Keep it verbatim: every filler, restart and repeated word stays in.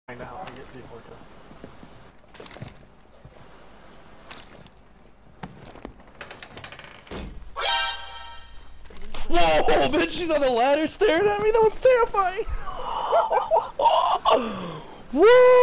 to help me get C four kills. Whoa, bitch, she's on the ladder staring at me. That was terrifying. Whoa!